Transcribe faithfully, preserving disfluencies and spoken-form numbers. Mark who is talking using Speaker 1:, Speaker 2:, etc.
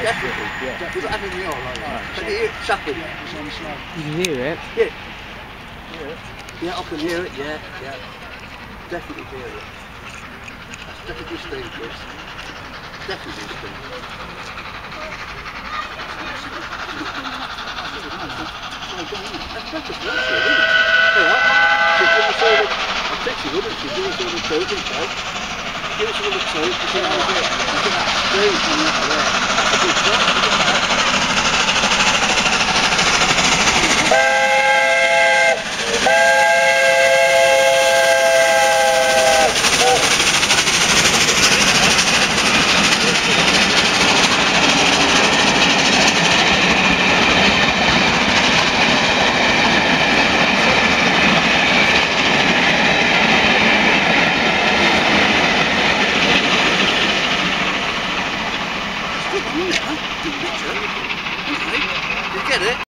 Speaker 1: definitely.
Speaker 2: Yeah.
Speaker 1: Definitely. Having the oil like that. Can you hear it tapping?
Speaker 2: Yeah, it's on the slide.
Speaker 3: You can hear it.
Speaker 1: Yeah.
Speaker 2: Hear it?
Speaker 1: Yeah, I can hear it. Yeah, yeah. Definitely hear it. That's definitely steam, Chris. Definitely steam. That's better for us, isn't it? Hey, I, she's given us all the, I think she would, she's given us all the tools and stuff. Give us all the tools, you can have it. You can have steam coming out of there. That's a good job, isn't it? Good, isn't it, huh? Good picture. Okay. You get it?